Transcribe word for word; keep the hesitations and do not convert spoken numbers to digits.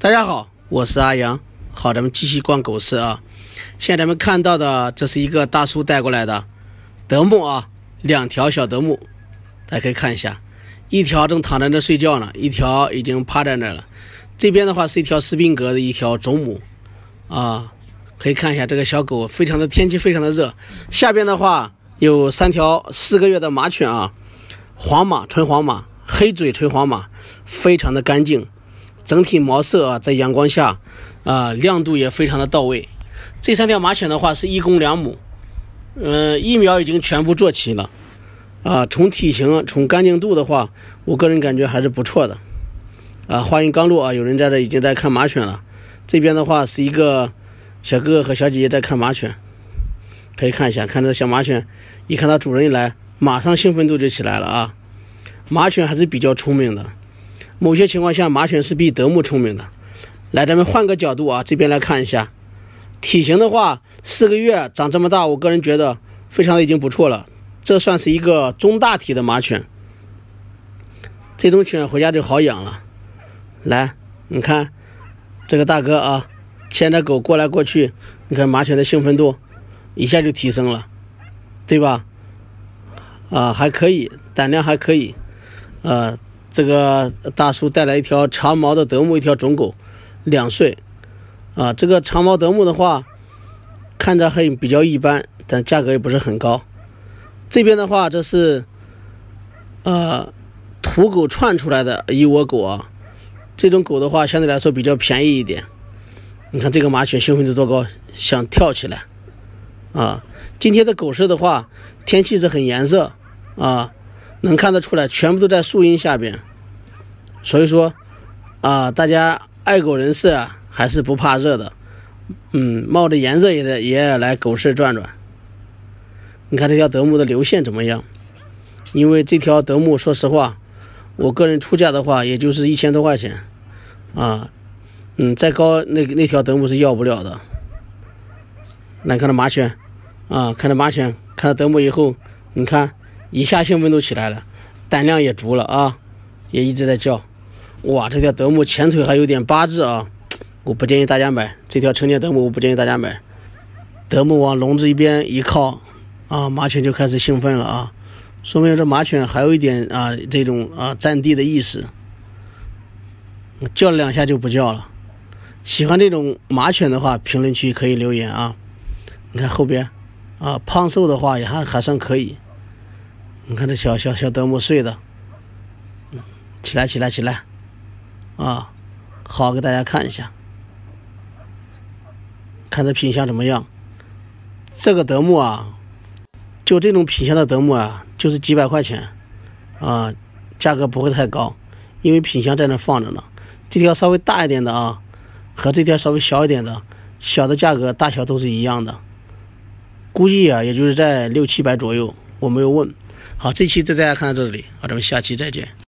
大家好，我是阿阳。好，咱们继续逛狗市啊。现在咱们看到的，这是一个大叔带过来的德牧啊，两条小德牧，大家可以看一下，一条正躺在那睡觉呢，一条已经趴在那了。这边的话是一条斯宾格的一条种母啊，可以看一下这个小狗，非常的天气非常的热。下边的话有三条四个月的马犬啊，黄马纯黄马，黑嘴纯黄马，非常的干净。整体毛色啊，在阳光下，啊，亮度也非常的到位。这三条马犬的话是一公两母，呃，疫苗已经全部做齐了，啊，从体型、从干净度的话，我个人感觉还是不错的。啊，话音刚落啊，有人在这已经在看马犬了。这边的话是一个小哥哥和小姐姐在看马犬，可以看一下，看这小马犬，一看到主人一来，马上兴奋度就起来了啊。马犬还是比较聪明的。某些情况下，马犬是比德牧聪明的。来，咱们换个角度啊，这边来看一下，体型的话，四个月长这么大，我个人觉得非常的已经不错了。这算是一个中大体的马犬，这种犬回家就好养了。来，你看这个大哥啊，牵着狗过来过去，你看马犬的兴奋度一下就提升了，对吧？啊，还可以，胆量还可以，呃。这个大叔带来一条长毛的德牧，一条种狗，两岁啊。这个长毛德牧的话，看着还比较一般，但价格也不是很高。这边的话，这是呃土狗串出来的一窝狗啊。这种狗的话，相对来说比较便宜一点。你看这个马犬兴奋度多高，想跳起来啊！今天的狗市的话，天气是很炎热啊。能看得出来，全部都在树荫下边，所以说，啊，大家爱狗人士啊，还是不怕热的，嗯，冒着炎热也得也来狗市转转。你看这条德牧的流线怎么样？因为这条德牧，说实话，我个人出价的话，也就是一千多块钱，啊，嗯，再高那那条德牧是要不了的。来看到马犬，啊，看到马犬，看到德牧以后，你看。一下兴奋度起来了，胆量也足了啊，也一直在叫。哇，这条德牧前腿还有点八字啊，我不建议大家买这条成年德牧，我不建议大家买。德牧往笼子一边一靠啊，马犬就开始兴奋了啊，说明这马犬还有一点啊这种啊占地的意识，叫了两下就不叫了。喜欢这种马犬的话，评论区可以留言啊。你看后边啊，胖瘦的话也还还算可以。你看这小小小德牧睡的，嗯，起来起来起来，啊，好给大家看一下，看这品相怎么样？这个德牧啊，就这种品相的德牧啊，就是几百块钱，啊，价格不会太高，因为品相在那放着呢。这条稍微大一点的啊，和这条稍微小一点的，小的价格大小都是一样的，估计啊，也就是在六七百左右，我没有问。好，这期就大家看到这里，好，咱们下期再见。